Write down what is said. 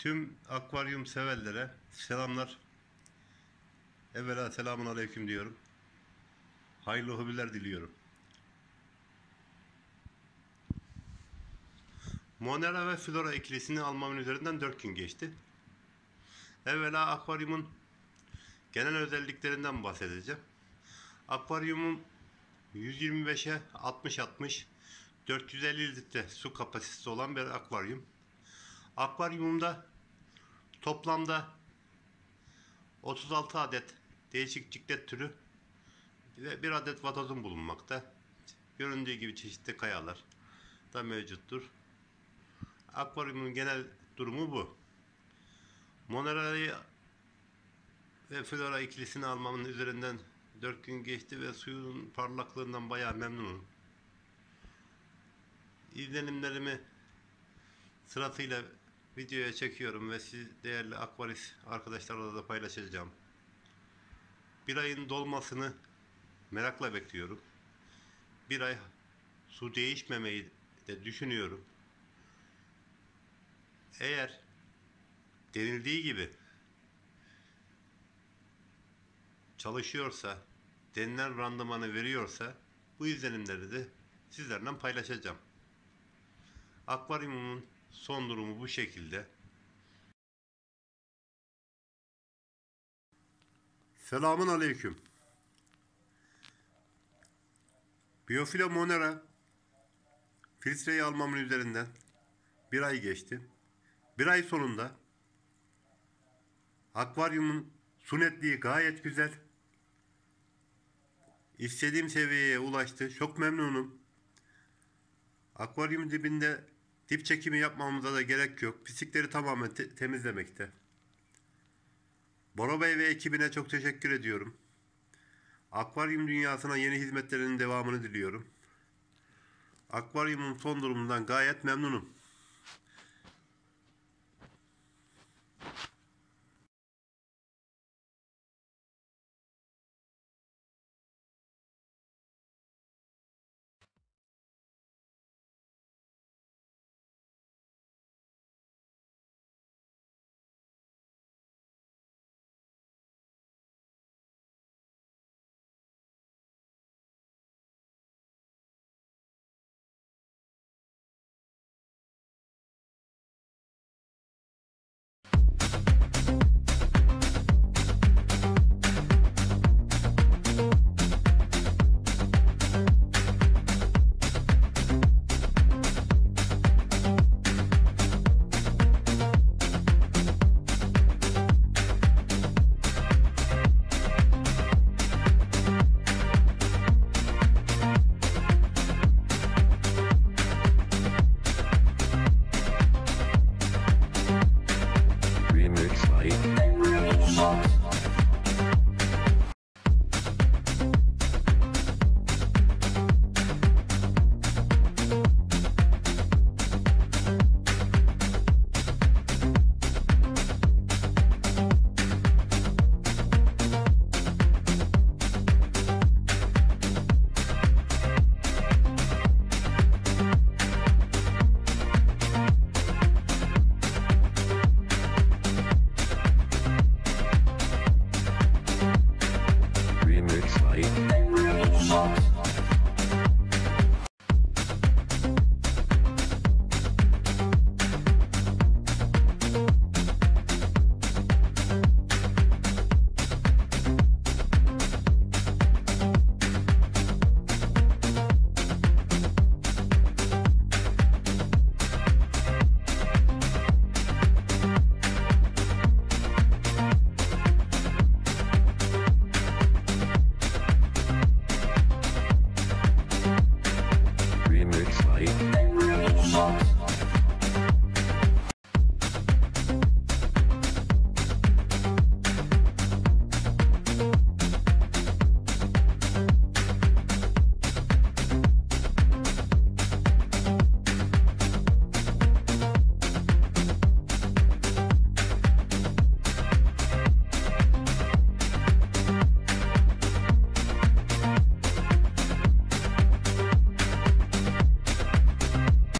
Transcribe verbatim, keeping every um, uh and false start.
Tüm akvaryum severlere selamlar. Evvela selamun aleyküm diyorum. Hayırlı hobiler diliyorum. Monera ve Flora ikilisini almamın üzerinden dört gün geçti. Evvela akvaryumun genel özelliklerinden bahsedeceğim. Akvaryumum yüz yirmi beşe altmış altmış dört yüz elli litre su kapasitesi olan bir akvaryum. Akvaryumumda toplamda otuz altı adet değişik ciklet türü ve bir adet vatozum bulunmakta. Göründüğü gibi çeşitli kayalar da mevcuttur. Akvaryumun genel durumu bu. Monera'yı ve Flora ikilisini almamın üzerinden dört gün geçti ve suyun parlaklığından bayağı memnunum. İzlenimlerimi sırasıyla videoya çekiyorum ve siz değerli akvarist arkadaşlarla da paylaşacağım. Bir ayın dolmasını merakla bekliyorum. Bir ay su değişmemeyi de düşünüyorum. Eğer denildiği gibi çalışıyorsa, denilen randımanı veriyorsa bu izlenimleri de sizlerle paylaşacağım. Akvaryumumun son durumu bu şekilde. Selamun aleyküm. Biofilo Monera filtreyi almamın üzerinden bir ay geçti. Bir ay sonunda akvaryumun su netliği gayet güzel. İstediğim seviyeye ulaştı. Çok memnunum. Akvaryum dibinde dip çekimi yapmamıza da gerek yok. Pislikleri tamamen te temizlemekte. Bora Bey ve ekibine çok teşekkür ediyorum. Akvaryum dünyasına yeni hizmetlerinin devamını diliyorum. Akvaryumun son durumundan gayet memnunum. Remix by